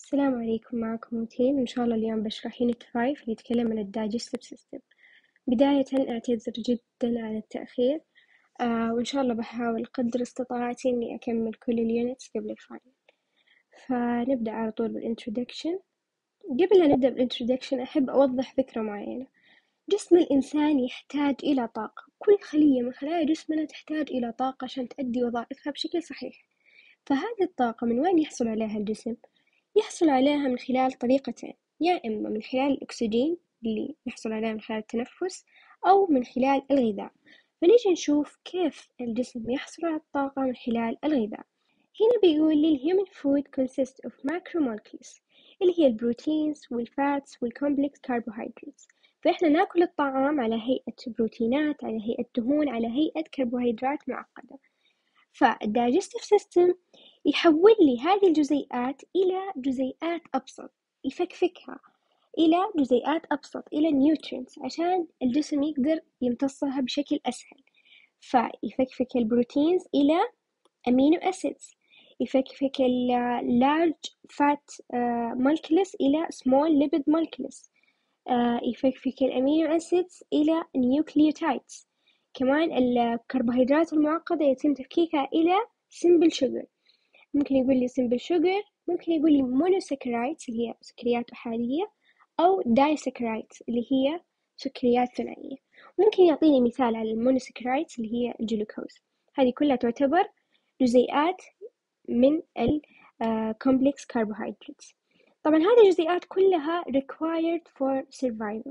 السلام عليكم، معكم روتين. إن شاء الله اليوم بشرح يونت 5 اللي يتكلم عن الدايجستيف سيستم. بداية أعتذر جدا على التأخير. وإن شاء الله بحاول قدر استطاعتي إني أكمل كل اليونتس قبل الفاينل. فنبدأ على طول بالintroduction. قبل أن نبدأ بالintroduction أحب أوضح فكرة معينة. جسم الإنسان يحتاج إلى طاقة، كل خلية من خلايا جسمنا تحتاج إلى طاقة عشان تؤدي وظائفها بشكل صحيح. فهذه الطاقة من وين يحصل عليها الجسم؟ يحصل عليها من خلال طريقتين، يا إما من خلال الأكسجين اللي يحصل عليه من خلال التنفس، أو من خلال الغذاء. فنيجي نشوف كيف الجسم يحصل على الطاقة من خلال الغذاء. هنا بيقول لي الهيومن food consists of macromolecules اللي هي البروتينز والفاتس والكومبلكس كربوهيدراتس. فإحنا ناكل الطعام على هيئة بروتينات، على هيئة دهون، على هيئة كربوهيدرات معقدة. فالدايجستيف سيستم يحول لي هذه الجزيئات إلى جزيئات أبسط، يفكفكها إلى جزيئات أبسط، إلى نيوترينز، عشان الجسم يقدر يمتصها بشكل أسهل. فيفكفك البروتينز إلى أمينو أسيدز، يفكفك اللارج فات مولكيولز إلى سمول ليبيد مولكيولز، يفكفك الأمينو أسيدز إلى نيوكليوتايدز. كمان الكربوهيدرات المعقدة يتم تفكيكها إلى simple sugar. ممكن يقول لي simple sugar، ممكن يقول لي monosaccharides اللي هي سكريات أحادية، أو disaccharides اللي هي سكريات ثنائية. ممكن يعطيني مثال على المونوساكرايدز اللي هي الجلوكوز. هذه كلها تعتبر جزيئات من ال complex carbohydrates. طبعا هذه الجزيئات كلها required for survival.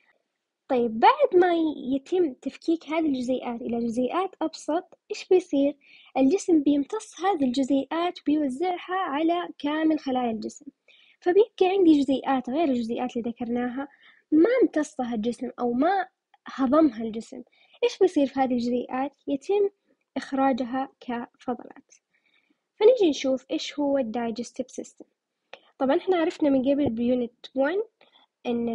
طيب بعد ما يتم تفكيك هذه الجزيئات إلى جزيئات أبسط، إيش بيصير؟ الجسم بيمتص هذه الجزيئات وبيوزعها على كامل خلايا الجسم. فبيبقى عندي جزيئات غير الجزيئات اللي ذكرناها ما امتصها الجسم أو ما هضمها الجسم. إيش بيصير في هذه الجزيئات؟ يتم إخراجها كفضلات. فنيجي نشوف إيش هو الدايجستيف سيستم. طبعا إحنا عرفنا من قبل بيونت 1 إن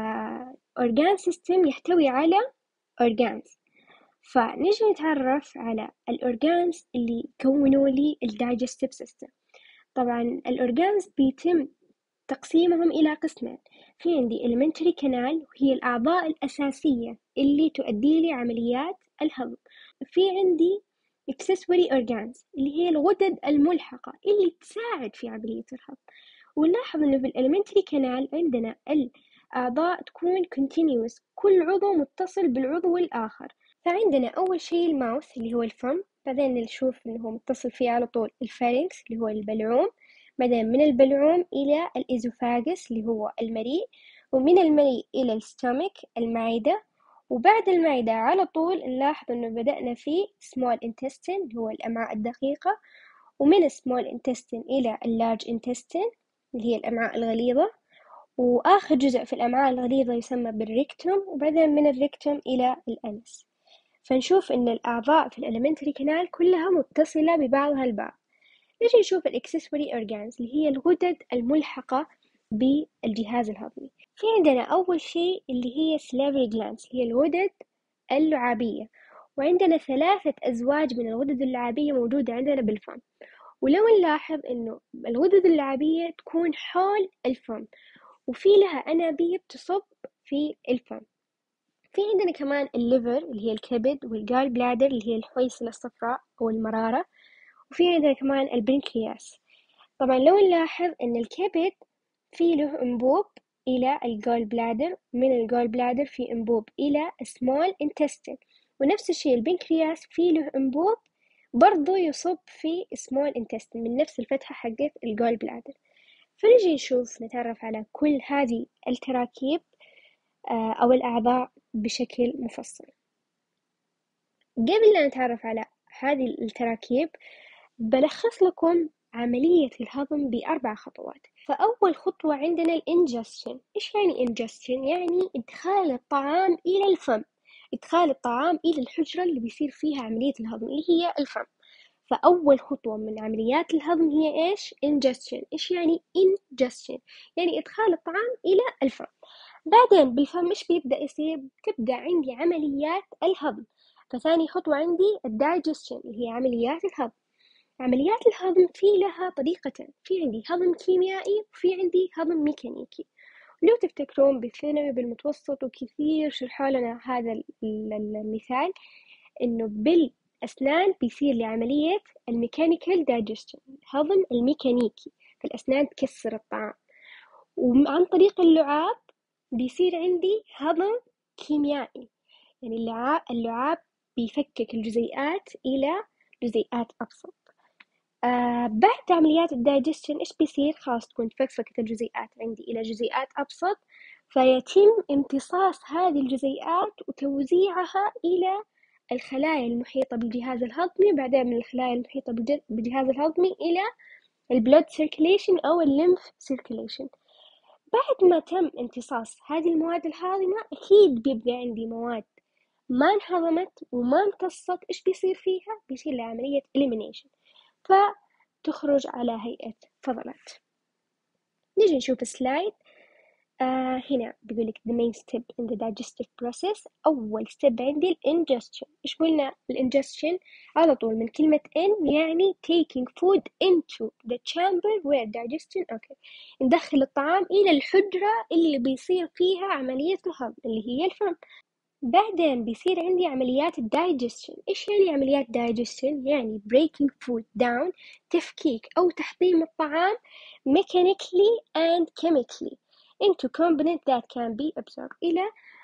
الأورجان سيستم يحتوي على أورجانز. فنيجي نتعرف على الأورجانز اللي يكونوا لي الدايجستيف سيستم. طبعا الأورجانز بيتم تقسيمهم إلى قسمين. في عندي elementary canal وهي الأعضاء الأساسية اللي تؤدي لي عمليات الهضم. في عندي accessory organs اللي هي الغدد الملحقة اللي تساعد في عملية الهضم. ونلاحظ إنه في الإلمنتري كانال عندنا الأعضاء تكون continuous، كل عضو متصل بالعضو الآخر. فعندنا أول شيء الماوث اللي هو الفم، بعدين نشوف إنه هو متصل فيه على طول الفارنكس اللي هو البلعوم، بعدين من البلعوم إلى الإزوفاجس اللي هو المريء، ومن المريء إلى الستومك المعدة، وبعد المعدة على طول نلاحظ إنه بدأنا في small intestine اللي هو الأمعاء الدقيقة، ومن small intestine إلى large intestine اللي هي الأمعاء الغليظة، وآخر جزء في الأمعاء الغليظة يسمى بالريكتوم، وبعدين من الريكتوم إلى الأنس. فنشوف إن الأعضاء في الإلمنتري كانال كلها متصلة ببعضها البعض. نجي نشوف الإكسسوري أورجانز اللي هي الغدد الملحقة بالجهاز الهضمي. في عندنا أول شيء اللي هي salivary glands اللي هي الغدد اللعابية، وعندنا 3 أزواج من الغدد اللعابية موجودة عندنا بالفم. ولو نلاحظ إنه الغدد اللعابية تكون حول الفم، وفي لها أنابيب تصب في الفم. في عندنا كمان الليفر اللي هي الكبد، والجال بلادر اللي هي الحويصلة الصفراء أو المرارة، وفي عندنا كمان البنكرياس. طبعا لو نلاحظ إن الكبد في له أنبوب إلى الجال بلادر، من الجال بلادر في أنبوب إلى small intestine، ونفس الشيء البنكرياس في له أنبوب برضو يصب في small intestine من نفس الفتحة حقت الجال بلادر. فنجي نشوف نتعرف على كل هذه التراكيب أو الأعضاء بشكل مفصل. قبل لا نتعرف على هذه التراكيب بلخص لكم عملية الهضم ب4 خطوات. فأول خطوة عندنا الانجستشن. إيش يعني انجستشن؟ يعني إدخال الطعام إلى الفم، إدخال الطعام إلى الحجرة اللي بيصير فيها عملية الهضم اللي هي الفم. فأول خطوة من عمليات الهضم هي إيش؟ ingestion. إيش يعني ingestion؟ يعني إدخال الطعام إلى الفم. بعدين بالفم إيش بيبدأ يصير؟ تبدأ عندي عمليات الهضم. فثاني خطوة عندي الدايجستشن اللي هي عمليات الهضم. عمليات الهضم في لها طريقتين، في عندي هضم كيميائي وفي عندي هضم ميكانيكي. لو تفتكرون بالثانوي بالمتوسط وكثير شرحوا لنا هذا المثال، إنه بالأسنان بيصير لي عملية الميكانيكال دايجستشن، الهضم الميكانيكي، فالأسنان تكسر الطعام. وعن طريق اللعاب بيصير عندي هضم كيميائي، يعني اللعاب بيفكك الجزيئات إلى جزيئات أبسط. بعد عمليات الدايجستشن إيش بيصير؟ خلاص تكون تفكفكت الجزيئات عندي إلى جزيئات أبسط، فيتم امتصاص هذه الجزيئات وتوزيعها إلى الخلايا المحيطة بالجهاز الهضمي، وبعدين من الخلايا المحيطة بالجهاز الهضمي إلى البلود سيركيليشن أو الليمف سيركيليشن. بعد ما تم امتصاص هذه المواد الهاضمة أكيد بيبقى عندي مواد ما انهضمت وما امتصت. إيش بيصير فيها؟ بيصير لها عملية elimination، فتخرج على هيئة فضلات. نيجي نشوف سلايد. هنا بيقولك the main step in the digestive process. أول step عندي ingestion. إيش قلنا ingestion؟ على طول من كلمة in يعني taking food into the chamber where digestion. أوكي، ندخل الطعام إلى الحجرة اللي بيصير فيها عملية الهضم اللي هي الفم. بعدين بيصير عندي عمليات digestion. إيش يعني عمليات digestion؟ يعني breaking food down، تفكيك أو تحطيم الطعام mechanically and chemically into components that can be absorbed، إلى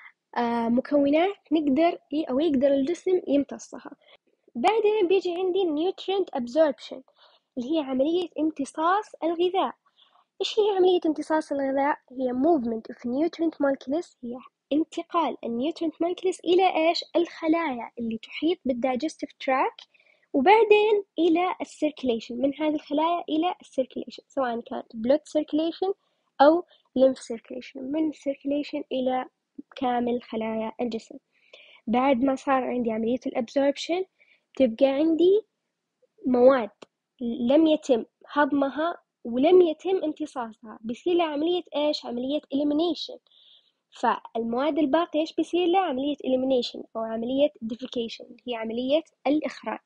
مكونات نقدر أو يقدر الجسم يمتصها. بعدين بيجي عندي nutrient absorption اللي هي عملية امتصاص الغذاء. إيش هي عملية امتصاص الغذاء؟ هي movement of nutrient molecules، هي انتقال النيوترينت molecules إلى إيش؟ الخلايا اللي تحيط بالdigestive tract، وبعدين إلى السيركيليشن، من هذه الخلايا إلى السيركيليشن، سواء كانت blood circulation أو lymph circulation، من circulation إلى كامل خلايا الجسم. بعد ما صار عندي عملية الابزوربشن تبقى عندي مواد لم يتم هضمها ولم يتم امتصاصها، بيصير لها عملية إيش؟ عملية elimination. فالمواد الباقية إيش بيصير لها؟ عملية elimination أو عملية defecation، هي عملية الإخراج.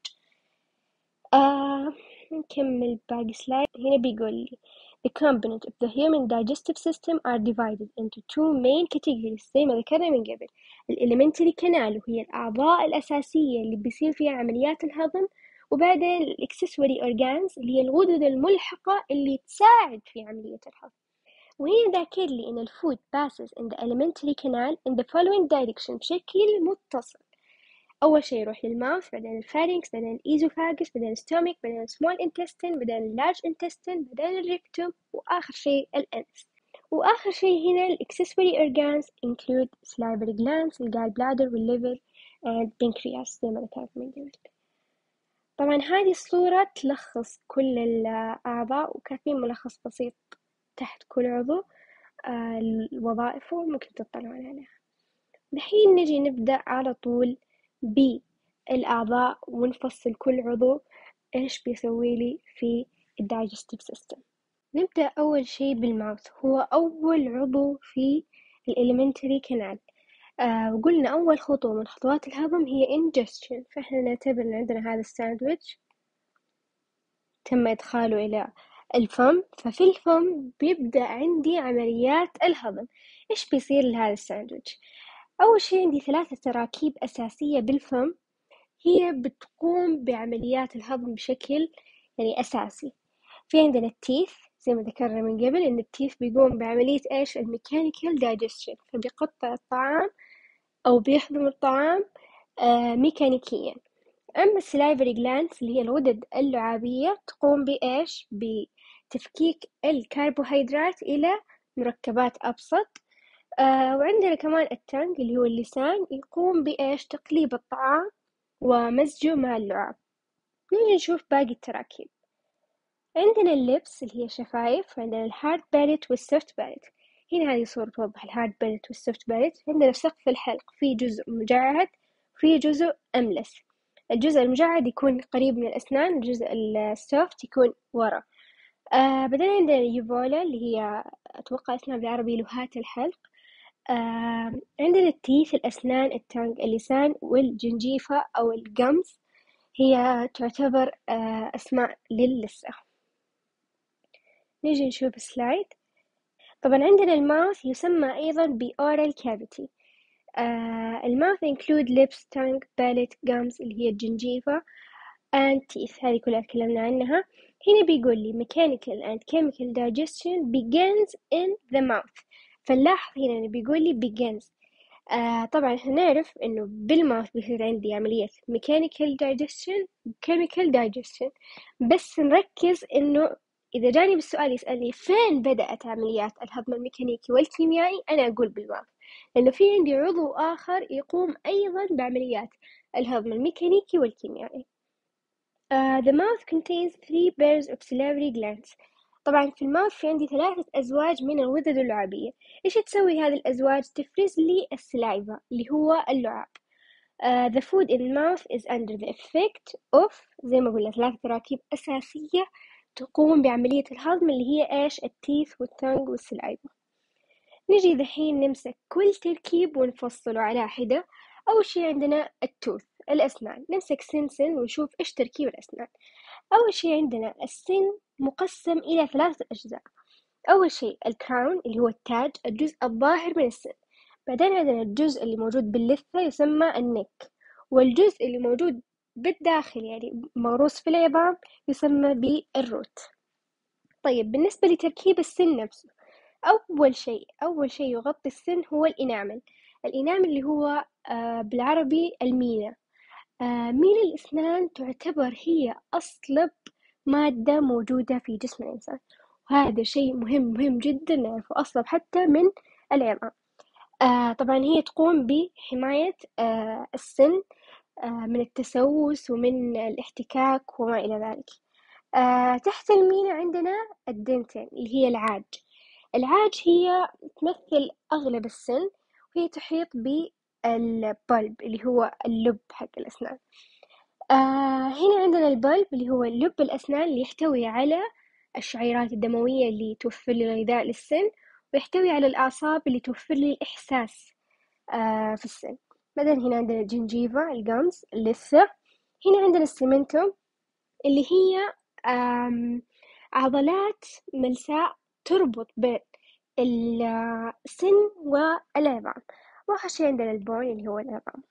نكمل باقي سلايد. هنا بيقول لي the components of the human digestive system are divided into two main categories زي ما ذكرنا من قبل. الelementary canal وهي الأعضاء الأساسية اللي بيصير فيها عمليات الهضم، وبعدين الاكسسوري organs اللي هي الغدد الملحقة اللي تساعد في عملية الهضم. وهنا ذاكر لي إن الفود passes in the elementary canal in the following direction بشكل متصل. أول شيء يروح للماوث، بعدين الفارنكس، بعدين الإيزوفاجس، بعدين الستومك، بعدين السمول intestine، بعدين اللارج intestine، بعدين الريكتوم، وآخر شيء الأنس. وآخر شيء هنا الإكسسوري organs include salivary glands، الجال بلادر والليفر and pancreas زي ما ذكرت من قبل. طبعا هذه الصورة تلخص كل الأعضاء وكاتبين ملخص بسيط تحت كل عضو وظائفه، ممكن تطلعون عليها. دحين نجي نبدأ على طول بالأعضاء ونفصل كل عضو إيش بيسوي لي في الدايجستيف سيستم. نبدأ أول شيء بالماوث، هو أول عضو في الإليمنتري كانال. وقلنا أول خطوة من خطوات الهضم هي ingestion، فإحنا نعتبر إن عندنا هذا الساندويتش تم إدخاله إلى الفم، ففي الفم بيبدأ عندي عمليات الهضم. إيش بيصير لهذا الساندويتش؟ أول شيء عندي 3 تراكيب أساسية بالفم هي بتقوم بعمليات الهضم بشكل يعني أساسي. في عندنا التيث زي ما ذكرنا من قبل إن التيث بيقوم بعملية إيش؟ الميكانيكال دايجستشن، فبيقطع الطعام أو بيهضم الطعام ميكانيكيا. أما السلايفري جلاندز اللي هي الغدد اللعابية تقوم بإيش؟ بتفكيك الكربوهيدرات إلى مركبات أبسط. وعندنا كمان التانج اللي هو اللسان يقوم بإيش؟ تقليب الطعام ومزجه مع اللعاب. نيجي نشوف باقي التراكيب. عندنا اللبس اللي هي الشفايف، عندنا الهارد بارت والسوفت بارت. هنا هذه صورة توضح الهارد بارت والسوفت بارت. عندنا في سقف الحلق في جزء مجعد وفي جزء أملس. الجزء المجعد يكون قريب من الأسنان، الجزء السوفت يكون ورا. بعدين عندنا اليوفولا اللي هي أتوقع اسمها بالعربي لهات الحلق. عندنا التيث الأسنان، التانج اللسان، والجنجيفة أو الجمز هي تعتبر أسماء للثة. نيجي نشوف سلايد. طبعا عندنا الماوث يسمى أيضا بأورال كافيتي. الماوث include lips, tongue, palate, gums اللي هي الجنجيفة and teeth، هذه كلها تكلمنا عنها. هنا بيقول لي mechanical and chemical digestion begins in the mouth. فنلاحظ هنا إنه بيقول لي begins. طبعا احنا نعرف إنه بالماوث بيصير عندي عملية mechanical digestion و chemical digestion، بس نركز إنه إذا جاني بالسؤال يسألني فين بدأت عمليات الهضم الميكانيكي والكيميائي، أنا أقول بالماوث، لأنه في عندي عضو آخر يقوم أيضا بعمليات الهضم الميكانيكي والكيميائي. The mouth contains 3 pairs of salivary glands. طبعا في الماوث في عندي 3 أزواج من الغدد اللعابية. إيش تسوي هذه الأزواج؟ تفرز لي السلايفا اللي هو اللعاب. The food in the mouth is under the effect of، زي ما قلنا 3 تراكيب أساسية تقوم بعملية الهضم اللي هي إيش؟ التيث والتانج والسلايفا. نجي دحين نمسك كل تركيب ونفصله على حدة. أول شي عندنا التوث، الأسنان. نمسك سن ونشوف إيش تركيب الأسنان. أول شي عندنا السن مقسم إلى 3 أجزاء. أول شي الكراون اللي هو التاج، الجزء الظاهر من السن. بعدين عندنا الجزء اللي موجود باللثة يسمى النك، والجزء اللي موجود بالداخل يعني موروث في العظام يسمى بالروت. طيب بالنسبة لتركيب السن نفسه، أول شيء يغطي السن هو الإنامل. الإنامل اللي هو بالعربي المينا. مينا الأسنان تعتبر هي أصلب مادة موجودة في جسم الإنسان، وهذا شيء مهم جدا نعرفه، أصلب حتى من العظام. طبعا هي تقوم بحماية السن من التسوس ومن الاحتكاك وما إلى ذلك. تحت المينا عندنا الدنتين اللي هي العاج. العاج هي تمثل أغلب السن، وهي تحيط بالبلب اللي هو اللب حق الأسنان. هنا عندنا البلب اللي هو لب الأسنان اللي يحتوي على الشعيرات الدموية اللي توفر لي الغذاء للسن، ويحتوي على الأعصاب اللي توفر لي الإحساس في السن. بعدين هنا عندنا الجنجيفا، الجامز، اللثة. هنا عندنا السيمنتوم اللي هي عضلات ملساء تربط بين السن والعظام. وآخر شي عندنا البون اللي هو العظام.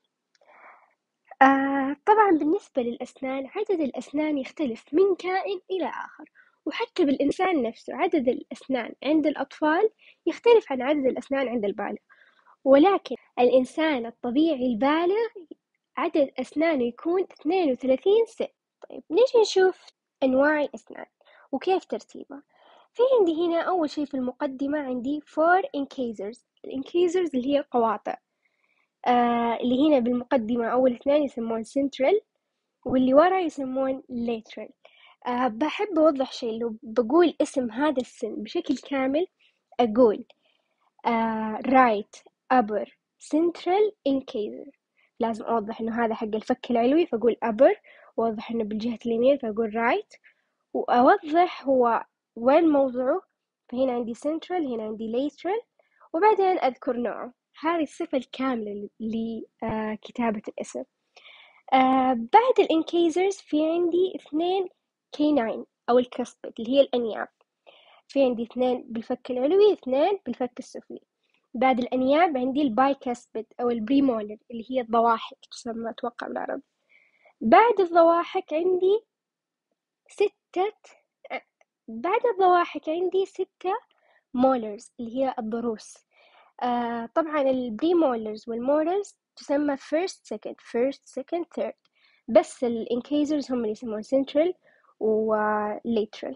طبعا بالنسبة للأسنان، عدد الأسنان يختلف من كائن إلى آخر، وحتى بالإنسان نفسه عدد الأسنان عند الأطفال يختلف عن عدد الأسنان عند البالغ. ولكن الإنسان الطبيعي البالغ عدد أسنانه يكون 32 سن. طيب نيجي نشوف أنواع الأسنان وكيف ترتيبها. في عندي هنا أول شي في المقدمة عندي 4 incisors. الانكيزرز اللي هي القواطع. اللي هنا بالمقدمة أول 2 يسمون central، واللي ورا يسمون lateral. بحب أوضح شيء، لو بقول اسم هذا السن بشكل كامل أقول right upper central incisor. لازم أوضح إنه هذا حق الفك العلوي فأقول upper، وأوضح إنه بالجهة اليمين فأقول right، وأوضح هو وين موضعه. فهنا عندي central، هنا عندي lateral، وبعدين أذكر نوعه. هذه الصفة الكاملة لكتابة الاسم. بعد الانكيزرز في عندي 2 canine أو الكسبت اللي هي الأنياب. في عندي 2 بالفك العلوي، 2 بالفك السفلي. بعد الأنياب عندي البايكاسبت أو البريمولر اللي هي الضواحك تسمى أتوقع بالعربي. بعد الضواحك عندي 6 بعد الضواحك عندي 6 مولرز اللي هي الضروس. طبعا البريمولرز والمولرز تسمى first second third، بس الانكيزرز هم اللي يسمون central و lateral.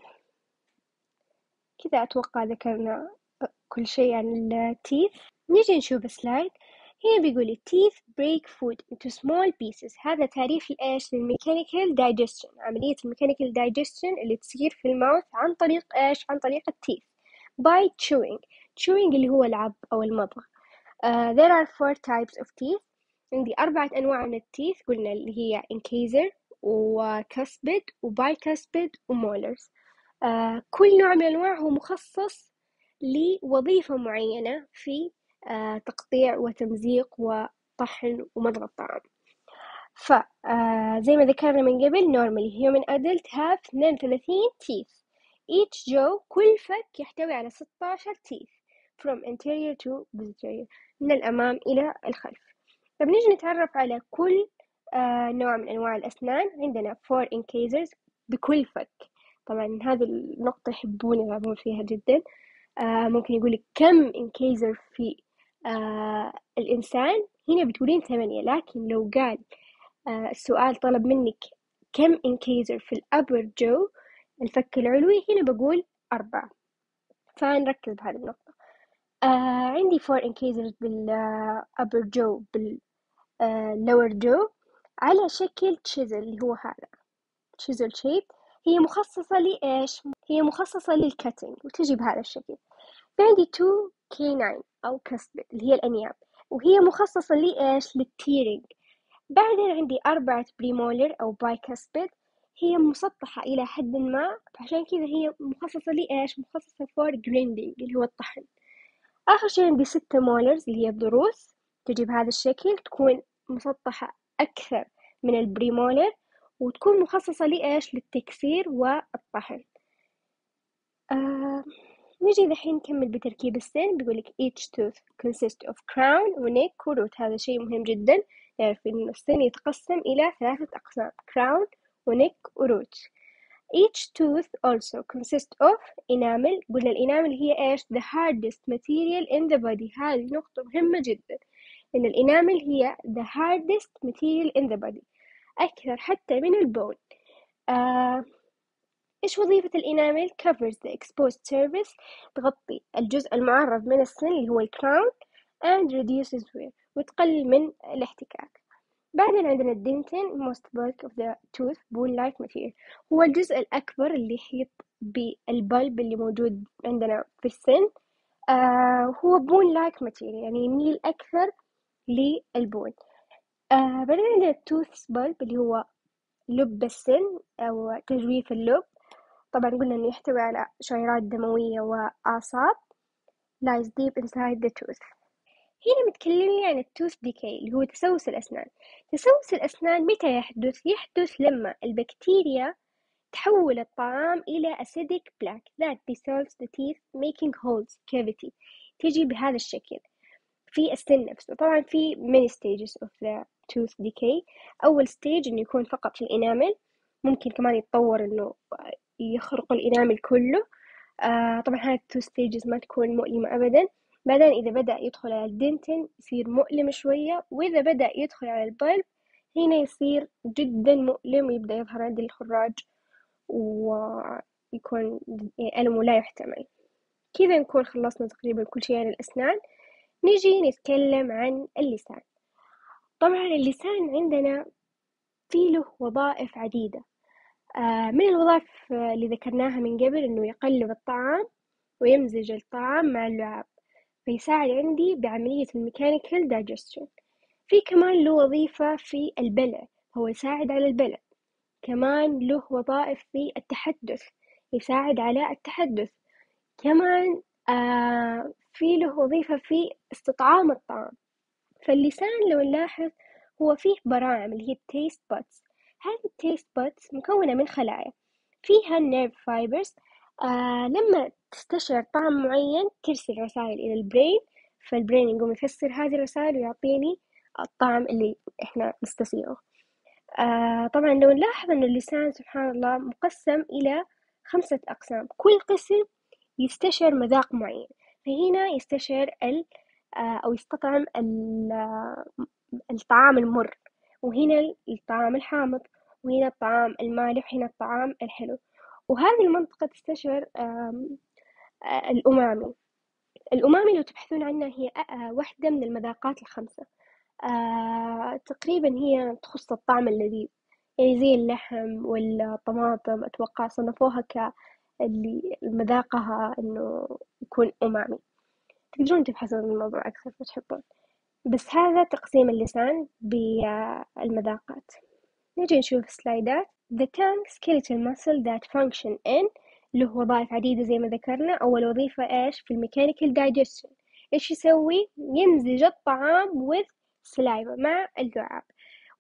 كذا أتوقع ذكرنا كل شيء عن التيث. نيجي نشوف سلايد. هنا بيقول teeth break food into small pieces. هذا تعريف الإيش للميكانيكال digestion، عملية الميكانيكال digestion اللي تصير في الماوث عن طريق إيش؟ عن طريق التيث by chewing اللي هو العض أو المضغ. There are 4 types of teeth. عندي 4 أنواع من التيث قلنا اللي هي incisor وcuspid وbicuspid ومولرز. كل نوع من الأنواع هو مخصص لوظيفة معينة في تقطيع وتمزيق وطحن ومضغ الطعام. زي ما ذكرنا من قبل normally human adult have 32 teeth. each jaw كل فك يحتوي على 16 teeth from anterior to posterior من الأمام إلى الخلف. طب نيجي نتعرف على كل نوع من أنواع الأسنان. عندنا 4 incisors بكل فك. طبعا هذه النقطة يحبون يلعبون فيها جدا. ممكن يقولك كم incisor في الإنسان، هنا بتقولين 8. لكن لو قال السؤال طلب منك كم incisor في الأبر جو الفك العلوي، هنا بقول 4. فنركز بهذه النقطة. عندي 4 incisors بالأبر جو باللور جو على شكل chisel اللي هو هذا chisel shape. هي مخصصة لإيش؟ هي مخصصة للكاتنج وتجي بهذا الشكل. في عندي 2 canine أو كسبة اللي هي الأنياب، وهي مخصصة لإيش؟ للتيرينج. بعدين عندي 4 بريمولر أو بايكاسبيد، هي مسطحة إلى حد ما، فعشان كذا هي مخصصة لإيش؟ مخصصة for grinding اللي هو الطحن. آخر شي عندي 6 مولرز اللي هي الضروس، تجي بهذا الشكل، تكون مسطحة أكثر من البريمولر وتكون مخصصة لإيش؟ للتكسير والطحن. نجي دحين نكمل بتركيب السن. بيقولك each tooth consists of crown و neck و root. هذا شيء مهم جدا، نعرف إن السن يتقسم إلى 3 أقسام: crown و neck و root. each tooth also consists of enamel. قلنا الإنامل هي إيش؟ the hardest material in the body. هذه نقطة مهمة جدا، إن الإنامل هي the hardest material in the body، أكثر حتى من البون. إيش وظيفة الإنامل؟ covers the exposed surface، تغطي الجزء المعرض من السن اللي هو الكراون and reduces wear، وتقلل من الاحتكاك. بعدين عندنا الدنتين most bulk of the tooth bone like material، هو الجزء الأكبر اللي يحيط بالبلب اللي موجود عندنا في السن. هو bone like material يعني يميل أكثر للبون. بعدين عندنا التوث bulb اللي هو لب السن أو تجويف اللب. طبعا قلنا إنه يحتوي على شعيرات دموية وأعصاب lies deep inside the tooth. هنا متكلمين عن التوث ديكي اللي هو تسوس الأسنان. تسوس الأسنان متى يحدث؟ يحدث لما البكتيريا تحول الطعام إلى acidic plaque that dissolves the teeth making holes cavity. تجي بهذا الشكل في السن نفسه. طبعا في many stages of the tooth decay. أول stage إنه يكون فقط في الإنامل، ممكن كمان يتطور إنه يخرق الإنامل كله. طبعا هاي التو ستيجز ما تكون مؤلمة أبدا. بعدين إذا بدأ يدخل على الدنتين يصير مؤلم شوية، وإذا بدأ يدخل على البلب هنا يصير جدا مؤلم ويبدأ يظهر عندي الخراج ويكون ألمه لا يحتمل. كذا نكون خلصنا تقريبا كل شيء عن الأسنان. نيجي نتكلم عن اللسان. طبعا اللسان عندنا فيه له وظائف عديدة. من الوظائف اللي ذكرناها من قبل إنه يقلب الطعام ويمزج الطعام مع اللعاب، فيساعد عندي بعملية الميكانيكال دايجستشن. في كمان له وظيفة في البلع، هو يساعد على البلع. كمان له وظائف في التحدث، يساعد على التحدث. كمان في له وظيفة في استطعام الطعام. فاللسان لو نلاحظ هو فيه براعم اللي هي التيست بادز. هذه التيست بادز مكونة من خلايا فيها النيرف فايبرز. لما تستشعر طعم معين ترسل رسائل إلى البرين، فالبرين يقوم يفسر هذه الرسائل ويعطيني الطعم اللي إحنا نستسيغه. طبعا لو نلاحظ أن اللسان سبحان الله مقسم إلى 5 أقسام، كل قسم يستشعر مذاق معين. فهنا يستشعر أو يستطعم الطعام المر، وهنا الطعام الحامض، وهنا الطعام المالح، وهنا الطعام الحلو. وهذه المنطقة تستشعر الأمامي. الأمامي لو تبحثون عنها هي واحدة من المذاقات الخمسة. تقريبا هي تخص الطعم اللذيذ، يعني زي اللحم والطماطم أتوقع صنفوها اللي مذاقها إنه يكون أمامي. تقدرون تبحثون عن الموضوع أكثر وتحبون. بس هذا تقسيم اللسان بالمذاقات. نجي نشوف سلايدات. The tongue skeletal muscle that function in، له وظائف عديدة زي ما ذكرنا. أول وظيفة إيش؟ في الميكانيكال digestion. إيش يسوي؟ يمزج الطعام with saliva مع اللعاب.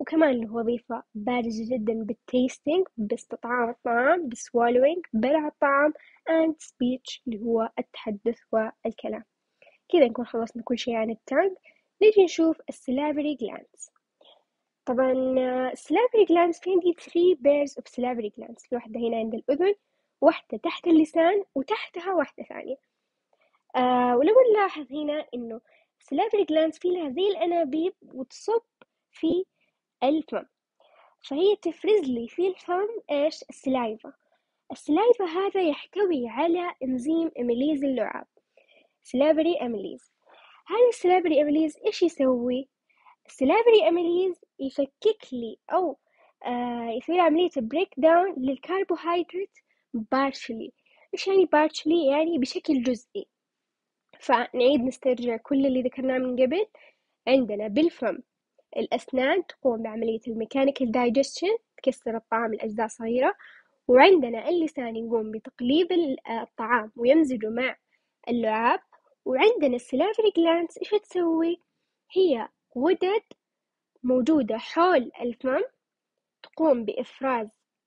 وكمان له وظيفة بارزة جدا بالتيستينج، باستطعام الطعام، بالسوالوينج، بلع الطعام and speech اللي هو التحدث والكلام. كذا نكون خلصنا كل شيء عن التانج. نجي نشوف السلافري glands. طبعا السلافري glands في عندي 3 pairs of salivary glands، في واحدة هنا عند الأذن، واحدة تحت اللسان، وتحتها واحدة ثانية. ولو نلاحظ هنا إنه salivary glands في لها زي الأنابيب وتصب في الفم، فهي تفرز لي في الفم إيش؟ السلايفا. السلايفا هذا يحتوي على إنزيم أميليز اللعاب، سلافري أميليز. هذا السلافري أميليز إيش يسوي؟ السلافري أميليز يفكك لي أو يسوي عملية بريك داون للكربوهيدرات بارشلي. إيش يعني بارشلي؟ يعني بشكل جزئي. فنعيد نسترجع كل اللي ذكرناه من قبل. عندنا بالفم الأسنان تقوم بعملية الميكانيكال دايجستشن، تكسر الطعام لأجزاء صغيرة، وعندنا اللسان يقوم بتقليب الطعام ويمزجه مع اللعاب، وعندنا السلافري جلاندز إيش تسوي؟ هي غدد موجودة حول الفم تقوم بإفراز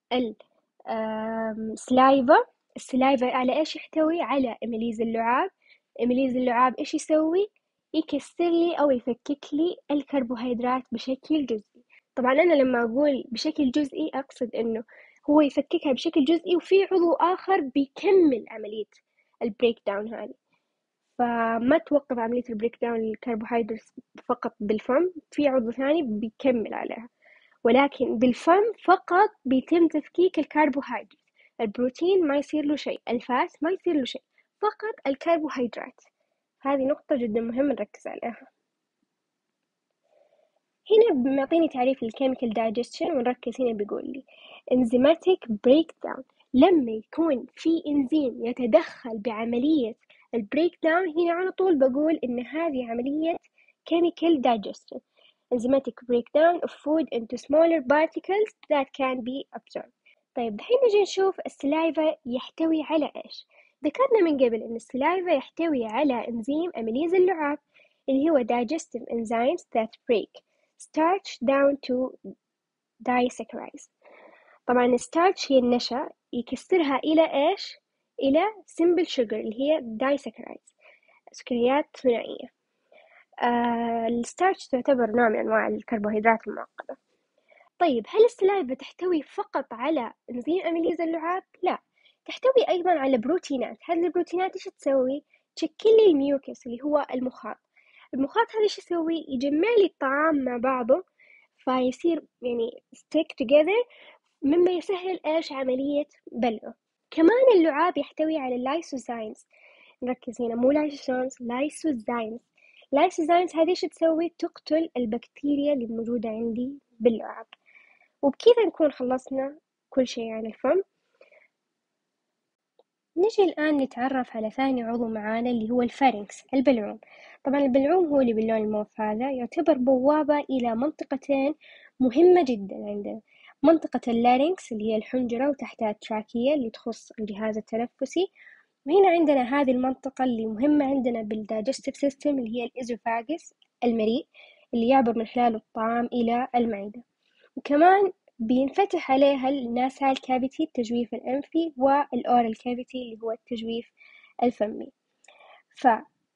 السلايفا. السلايفا على إيش يحتوي؟ على إميليز اللعاب. إميليز اللعاب إيش يسوي؟ يكسر لي أو يفكك لي الكربوهيدرات بشكل جزئي. طبعا أنا لما أقول بشكل جزئي أقصد إنه هو يفككها بشكل جزئي، وفي عضو آخر بيكمل عملية البريك داون هذه. فما توقف عملية البريك داون للكربوهيدرات فقط بالفم، في عضو ثاني بيكمل عليها، ولكن بالفم فقط بيتم تفكيك الكربوهيدرات. البروتين ما يصير له شيء، الفات ما يصير له شيء، فقط الكربوهيدرات. هذه نقطة جدا مهمة نركز عليها. هنا بيعطيني تعريف الكيميكال دايجستشن، ونركز هنا بيقول لي enzymatic breakdown. لما يكون في إنزيم يتدخل بعملية البريك داون، هنا على طول بقول إن هذه عملية chemical digestion. enzymatic breakdown of food into smaller particles that can be absorbed. طيب دحين نجي نشوف السلايفا يحتوي على إيش. ذكرنا من قبل إن السلايفا يحتوي على إنزيم أميليز اللعاب اللي هو digestive enzymes that break starch down to disaccharides. طبعا الستارتش هي النشا، يكسرها إلى إيش؟ إلى simple sugar اللي هي disaccharides، سكريات ثنائية. الستارتش تعتبر نوع من أنواع الكربوهيدرات المعقدة. طيب هل السلايفا تحتوي فقط على إنزيم أميليز اللعاب؟ لا، تحتوي أيضا على بروتينات. هذه البروتينات إيش تسوي؟ تشكل لي الميوكس اللي هو المخاط. المخاط هذا إيش يسوي؟ يجمع لي الطعام مع بعضه، فيصير يعني stick together، مما يسهل إيش؟ عملية بلعه. كمان اللعاب يحتوي على اللايسوزايمز. نركز هنا، مو لايسوزومز، لايسوزايمز. لايسوزايمز هذه إيش تسوي؟ تقتل البكتيريا اللي موجودة عندي باللعاب. وبكذا نكون خلصنا كل شيء عن الفم. نجي الآن نتعرف على ثاني عضو معانا اللي هو الفارنكس، البلعوم. طبعا البلعوم هو اللي باللون الموف هذا، يعتبر بوابة إلى منطقتين مهمة جدا عندنا. منطقة اللارينكس اللي هي الحنجرة وتحتها التراكية اللي تخص الجهاز التنفسي، وهنا عندنا هذه المنطقة اللي مهمة عندنا بالدايجستيف سيستم اللي هي الإزوفاجس، المريء اللي يعبر من خلاله الطعام إلى المعدة. وكمان بينفتح عليها الناسال كافيتي التجويف الأنفي، والأورال كافيتي اللي هو التجويف الفمي. ف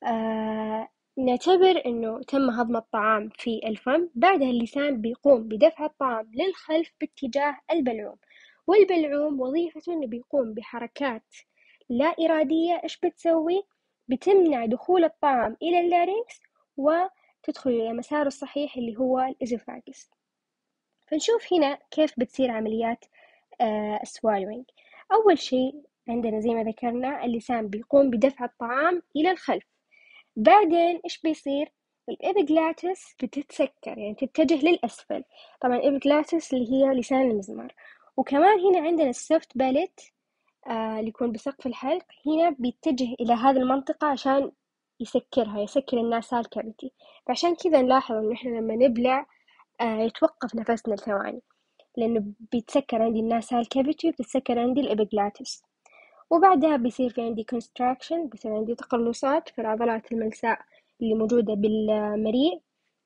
نعتبر إنه تم هضم الطعام في الفم، بعدها اللسان بيقوم بدفع الطعام للخلف باتجاه البلعوم، والبلعوم وظيفته إنه بيقوم بحركات لا إرادية. إيش بتسوي؟ بتمنع دخول الطعام إلى اللارينكس وتدخل إلى مساره الصحيح اللي هو الإزوفاجس. فنشوف هنا كيف بتصير عمليات السوالوينج. أول شيء عندنا زي ما ذكرنا اللسان بيقوم بدفع الطعام إلى الخلف، بعدين إيش بيصير؟ الإبيجلاتس بتتسكر، يعني تتجه للأسفل. طبعا الإبيجلاتس اللي هي لسان المزمار. وكمان هنا عندنا السوفت باليت اللي يكون بسقف الحلق، هنا بيتجه إلى هذه المنطقة عشان يسكرها، يسكر الناسال كافيتي. فعشان كذا نلاحظ إنه إحنا لما نبلع يتوقف نفسنا لثواني، لأنه بيتسكر عندي الناسال كافيتي وبتتسكر عندي الإبيجلاتس. وبعدها بيصير في عندي constriction، بيصير عندي تقلصات في العضلات الملساء اللي موجودة بالمريء،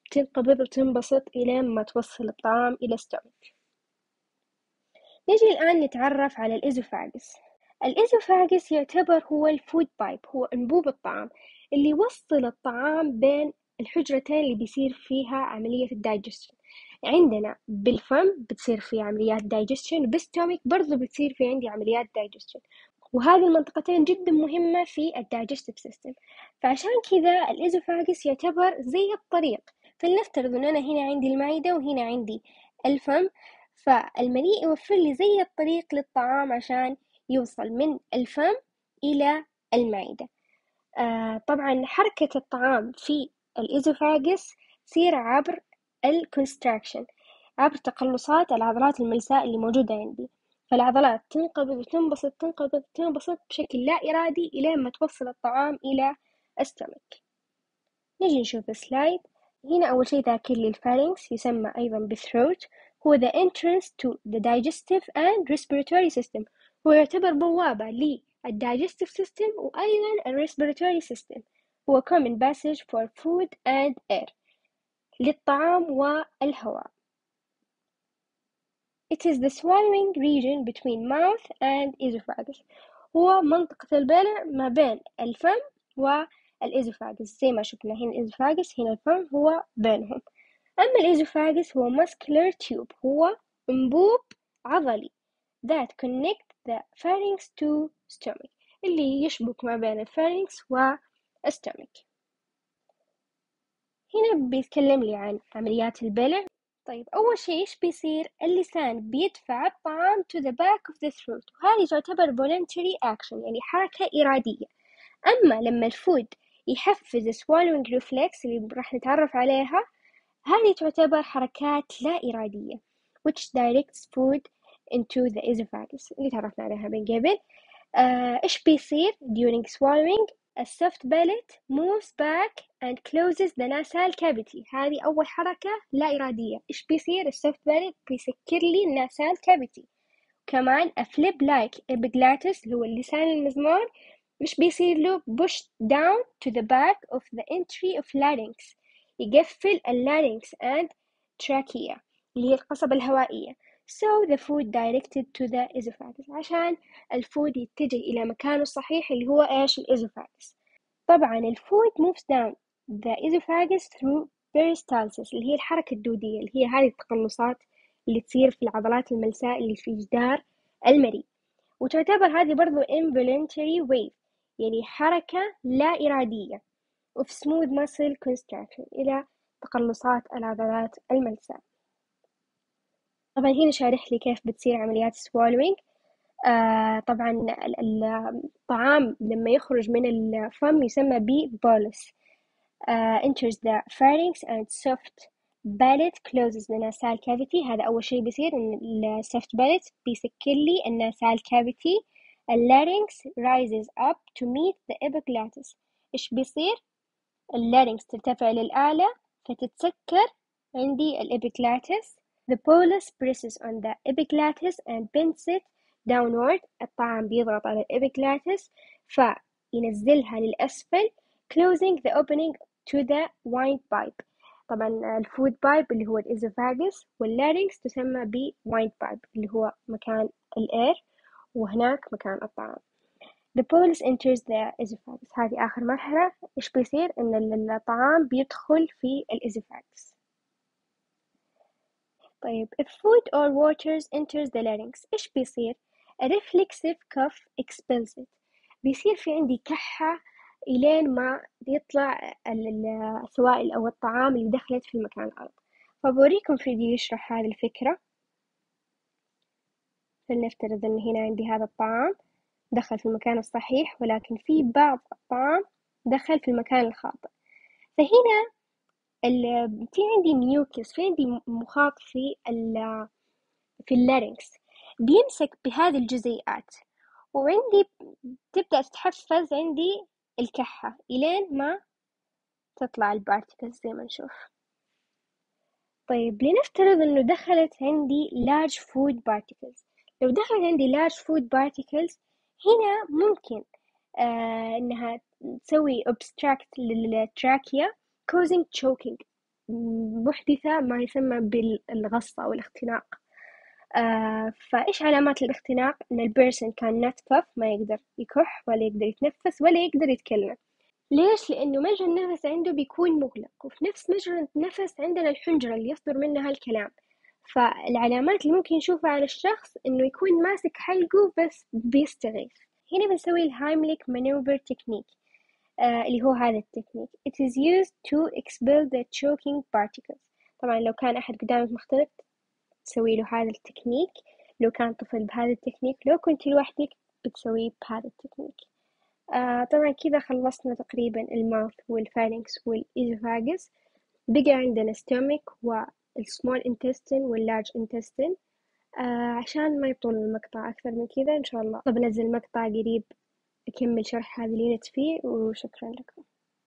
تنقبض وتنبسط إلى ما توصل الطعام إلى الستومك. نجي الآن نتعرف على الإزوفاجس. الإزوفاجس يعتبر هو الفود بايب، هو أنبوب الطعام اللي يوصل الطعام بين الحجرتين اللي بيصير فيها عملية الدايجستشن. عندنا بالفم بتصير في عمليات دايجستشن، وبالستومك برضو بتصير في عندي عمليات دايجستشن، وهذه المنطقتين جدا مهمة في الدايجستيف سيستم. فعشان كذا الإزوفاجس يعتبر زي الطريق. فلنفترض أن أنا هنا عندي المعدة وهنا عندي الفم، فالمريء يوفر لي زي الطريق للطعام عشان يوصل من الفم إلى المعدة. طبعا حركة الطعام في الإزوفاجس تصير عبر الكونستراكشن، عبر تقلصات العضلات الملساء اللي موجودة عندي. فالعضلات تنقبض وتنبسط، تنقبض وتنبسط بشكل لا إرادي إلى ما توصل الطعام إلى الستومك. نجي نشوف سلايد. هنا أول شيء ذاكر لي الفارنكس، يسمى أيضا بالثروت، هو the entrance to the digestive and respiratory system. هو يعتبر بوابة للdigestive system وأيضا respiratory system. هو common passage for food and air، للطعام والهواء. It is the swallowing region between mouth and esophagus. هو منطقة البلع ما بين الفم والإزوفاجس، زي ما شفنا هنا الإزوفاجس هنا الفم هو بينهم. أما الإزوفاجس هو muscular tube، هو أنبوب عضلي that connect the pharynx to stomach، اللي يشبك ما بين الفارنكس والstomach. هنا بيتكلم لي عن عمليات البلع. طيب أول شيء إيش بيصير؟ اللسان بيدفع الطعام to the back of the throat، وهذه تعتبر voluntary action، يعني حركة إرادية. أما لما الفود يحفز swallowing reflex اللي راح نتعرف عليها، هذه تعتبر حركات لا إرادية which directs food into the esophagus اللي تعرفنا عليها من قبل. إيش بيصير during swallowing؟ a soft palate moves back and closes the nasal cavity. هذه أول حركة لا إرادية. إيش بيصير؟ الsoft palate بيسكر لي الناسال cavity. كمان a flip like epiglottis اللي هو اللسان المزمار، إيش بيصير له؟ push down to the back of the entry of larynx، يقفل larynx and trachea اللي هي القصبة الهوائية. So the food directed to the esophagus، عشان الفود يتجه إلى مكانه الصحيح اللي هو إيش؟ الإزوفاجس. طبعا الفود moves down the esophagus through peristalsis اللي هي الحركة الدودية، اللي هي هذه التقلصات اللي تصير في العضلات الملساء اللي في جدار المريء. وتعتبر هذه برضو involuntary wave، يعني حركة لا إرادية of smooth muscle contraction إلى تقلصات العضلات الملساء. طبعا هنا شارح لي كيف بتصير عمليات swallowing. طبعا الطعام لما يخرج من الفم يسمى bolus. Enters the pharynx and soft palate closes the nasal cavity. هذا أول شيء بيصير، إن ال soft palate بيسكر لي الناسال cavity. larynx rises up to meet the epiglottis. إيش بيصير؟ اللارynx ترتفع للأعلى فتتسكر عندي الإبيجلاتس. The bolus presses on the epiglottis and bends it downward. الطعام بيضغط على الإبيجلاتس فينزلها للأسفل. Closing the opening to the windpipe. طبعا الفود بايب اللي هو الإزوفاجس، واللارynx تسمى ب windpipe اللي هو مكان الإير، وهناك مكان الطعام. The bolus enters the esophagus. هذه آخر مرحلة. إيش بيصير؟ إن الطعام بيدخل في الإزوفاجس. طيب if food or waters enters the larynx إيش بيصير؟ A reflexive cough expels it. بيصير في عندي كحة إلين ما يطلع السوائل أو الطعام اللي دخلت في المكان الغلط. فبوريكم فيديو يشرح هذه الفكرة. فلنفترض إن هنا عندي هذا الطعام دخل في المكان الصحيح، ولكن في بعض الطعام دخل في المكان الخاطئ. فهنا في عندي ميوكس، في عندي مخاط في اللارynx بيمسك بهذه الجزيئات، وعندي تبدأ تتحفز عندي الكحة إلين ما تطلع البارتيكلز زي ما نشوف. طيب لنفترض إنه دخلت عندي large food particles. لو دخلت عندي large food particles هنا ممكن إنها تسوي obstruct للتراكيا causing choking. محدثة ما يسمى بالغصة أو الاختناق. فإيش علامات الاختناق؟ إن البيرسون كان not cough، ما يقدر يكح ولا يقدر يتنفس ولا يقدر يتكلم. ليش؟ لأنه مجرى النفس عنده بيكون مغلق، وفي نفس مجرى النفس عندنا الحنجرة اللي يصدر منها الكلام. فالعلامات اللي ممكن نشوفها على الشخص إنه يكون ماسك حلقه بس بيستغيث. هنا بنسوي الهايمليك مانوفر تكنيك، اللي هو هذا التكنيك. It is used to expel the choking particles. طبعا لو كان أحد قدامك مختلف تسوي له هذا التكنيك، لو كان طفل بهذا التكنيك، لو كنت لوحدك بتسويه بهذا التكنيك. طبعا كذا خلصنا تقريبا الماوث والفارنكس والإيزوفاجس. بقى عندنا ستومك والسمول intestine واللارج intestine. عشان ما يطول المقطع أكثر من كذا إن شاء الله بنزل مقطع قريب أكمل شرح هذه اليونت فيه، وشكرا لكم.